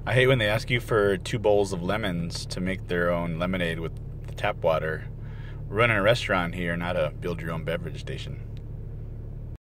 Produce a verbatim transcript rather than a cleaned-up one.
I hate when they ask you for two bowls of lemons to make their own lemonade with the tap water. We're running a restaurant here, not a build your own beverage station.